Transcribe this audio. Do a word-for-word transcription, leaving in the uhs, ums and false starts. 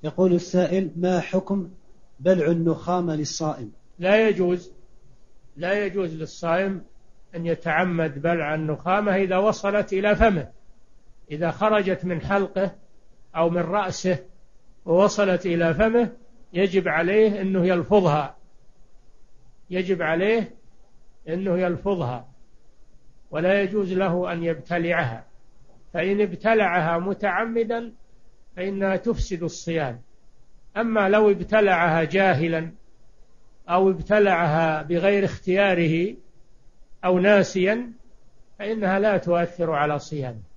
يقول السائل: ما حكم بلع النخامة للصائم؟ لا يجوز لا يجوز للصائم أن يتعمد بلع النخامة إذا وصلت إلى فمه. إذا خرجت من حلقه أو من رأسه ووصلت إلى فمه يجب عليه أنه يلفظها يجب عليه أنه يلفظها ولا يجوز له أن يبتلعها، فإن ابتلعها متعمدا فإنها تفسد الصيام. أما لو ابتلعها جاهلا أو ابتلعها بغير اختياره أو ناسيا فإنها لا تؤثر على صيامه.